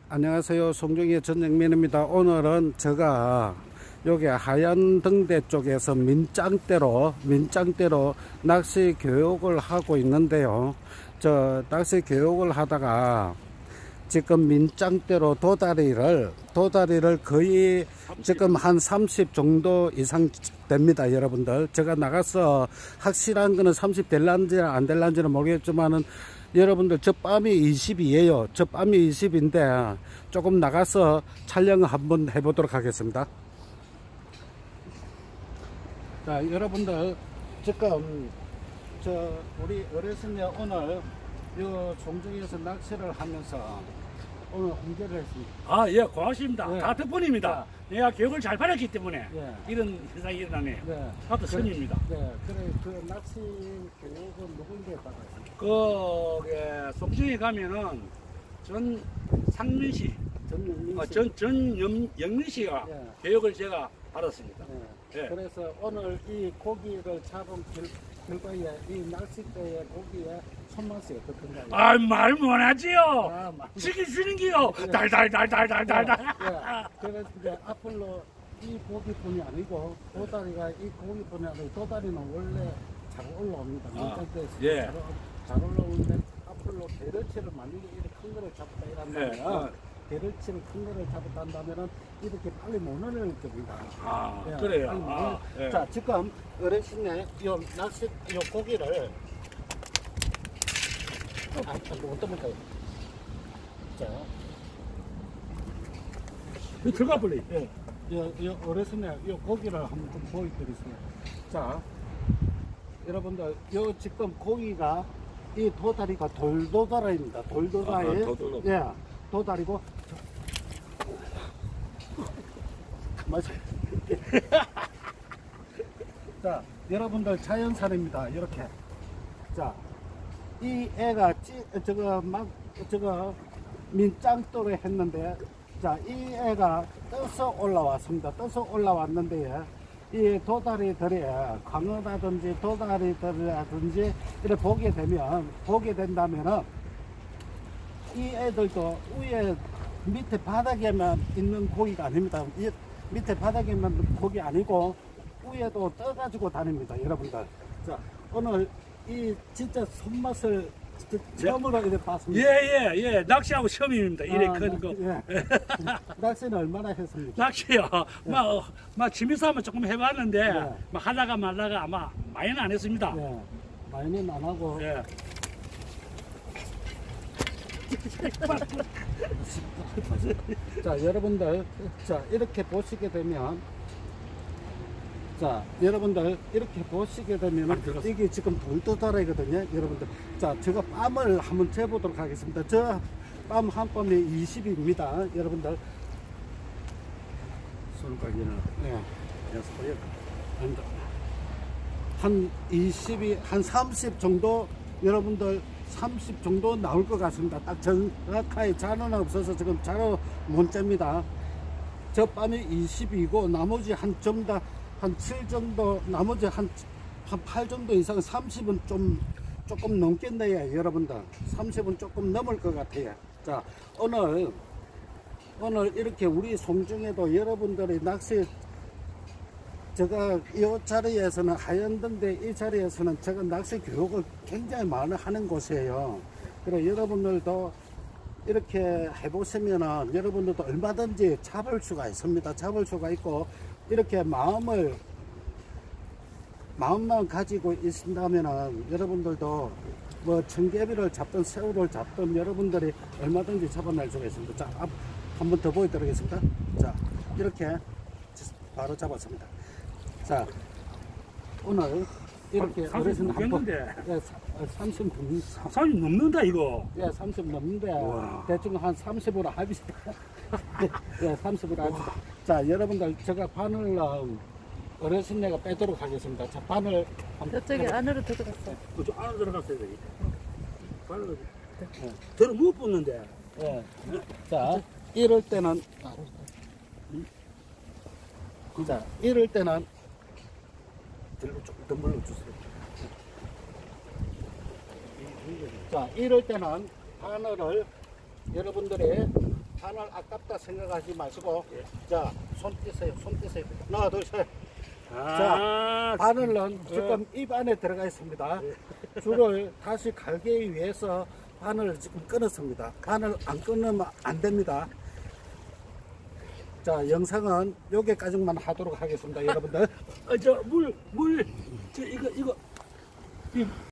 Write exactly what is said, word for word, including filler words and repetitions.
안녕하세요. 송정의 전영민입니다. 오늘은 제가 여기 하얀 등대 쪽에서 민짱대로 민짱대로 낚시 교육을 하고 있는데요. 저 낚시 교육을 하다가 지금 민짱대로 도다리를 도다리를 거의 지금 한 삼십 정도 이상 됩니다. 여러분들, 제가 나가서 확실한 거는 삼십 될란지 안 될란지는 모르겠지만은 여러분들 저 빰이 이십이에요. 저 빰이 이십인데 조금 나가서 촬영을 한번 해보도록 하겠습니다. 자, 여러분들 지금 저 우리 어르신이 오늘 요 송정에서 낚시를 하면서 오늘 홍보를 했습니다. 아, 예, 고맙습니다. 네. 다 덕분입니다. 내가 교육을 잘 받았기 때문에 네. 이런 현상이 일어나네요. 네. 다도 선입니다. 네, 그래 그 낚시 교육은 누구에게 받았습니까? 그 예, 송정에 가면은 전 상민씨, 전영민 어, 씨. 전 전영민 씨가 네. 교육을 제가 받았습니다. 네. 네. 그래서 오늘 이 고기를 잡은 결, 결과에 이 낚싯대의 고기의 손맛이 어떻던가요? 아, 말 못하지요. 아, 말- 지켜주는 기요. 네. 달달달달달달달. 예, 그래서 이제 앞으로 이 고기뿐이 아니고 도다리가 이 고기뿐이 아니고 도다리는 원래 잘 올라옵니다. 아, 민간대에서 예. 잘, 잘 올라오는데 앞으로 게르치를 만약에 이렇게 큰 거를 잡다 이란다면 네, 어. 게르치를 큰 거를 잡았다면 이렇게 빨리 못 올릴 겁니다. 아, 예, 그래요. 빨리 못 아, 올릴- 예. 자, 지금 어르신의 요 낚시 요 고기를 아, 뭐 어떤 건가요? 자. 이 들어가 버리. 예, 요, 요 어르신의 요 고기를 한번 좀 보여드리겠습니다. 자, 여러분들, 요 지금 고기가 이 도다리가 돌도다리입니다. 돌도다리. 아, 돌도다리. 예, 도다리고. 맞아요. 자, 여러분들 자연산입니다. 이렇게. 자, 이 애가 찌, 저거 막 저거 민짱돌을 했는데, 자, 이 애가 떠서 올라왔습니다. 떠서 올라왔는데, 이 도다리들이 광어라든지 도다리들이라든지 이렇게 보게 되면, 보게 된다면은, 이 애들도 위에 밑에 바닥에만 있는 고기가 아닙니다. 이 밑에 바닥에만 있는 고기 아니고, 위에도 떠가지고 다닙니다. 여러분들. 자, 오늘 이 진짜 손맛을 처음으로 이렇게 봤습니다. 예, 예, 예. 낚시하고 처음입니다. 이래 아, 큰 거. 예. 낚시는 얼마나 했습니까? 낚시요. 막, 어, 막 재미삼아 한번 조금 해봤는데, 네. 막 하다가 말다가 아마 많이는 안 했습니다. 예. 많이는 안 하고. 예. 자, 여러분들, 자, 이렇게 보시게 되면, 자, 여러분들, 이렇게 보시게 되면, 안 들어갔어. 이게 지금 돌도다리거든요, 여러분들. 자, 제가 빰을 한번 재보도록 하겠습니다. 저 빰 한 빰이 이십입니다, 여러분들. 손가락이나 예. 여섯 개. 아닙니다. 한 이십이, 한 삼십 정도, 여러분들 삼십 정도 나올 것 같습니다. 딱 정확하게 자료는 없어서 지금 자료 못 잽니다. 저 빰이 이십이고, 나머지 한 좀 더, 한 칠 정도, 나머지 한, 한 팔 정도 이상, 삼십은 좀, 조금 넘겠네요, 여러분들. 삼십은 조금 넘을 것 같아요. 자, 오늘, 오늘 이렇게 우리 송정에도 여러분들이 낚시, 제가 이 자리에서는 하얀등대 이 자리에서는 제가 낚시 교육을 굉장히 많이 하는 곳이에요. 그래 여러분들도 이렇게 해보시면은 여러분들도 얼마든지 잡을 수가 있습니다. 잡을 수가 있고 이렇게 마음을 마음만 가지고 있다면은 여러분들도 뭐 청개비를 잡든 새우를 잡든 여러분들이 얼마든지 잡아낼 수가 있습니다. 자, 한 번 더 보여드리겠습니다. 자, 이렇게 바로 잡았습니다. 자, 오늘 이렇게 아, 삼십 넘겠는데. 예, 삼십 넘, 삼십 넘는다, 이거. 예, 삼십 넘는데 우와. 대충 한 삼십으로 합의다. 예, 삼십으로 합시다. 자, 여러분들 제가 바늘 어르신네가 빼도록 하겠습니다. 자, 바늘 한번 저쪽에 빼봐. 안으로 들어갔어. 그저 안으로 들어갔어야 돼. 발로 예, 들어 못 붙는데. 예. 자, 이럴 때는 자, 이럴 때는 들고 조금 더 물러주세요. 자, 이럴 때는 바늘을 여러분들이 바늘 아깝다 생각하지 마시고 자, 손 떼세요. 손 떼세요. 하나, 둘, 셋. 아, 바늘은 지금 입 안에 들어가 있습니다. 줄을 다시 갈기 위해서 바늘을 지금 끊었습니다. 바늘 안 끊으면 안 됩니다. 자, 영상은 여기까지만 하도록 하겠습니다, 여러분들. 어, 저 물, 물, 저 이거, 이거, 이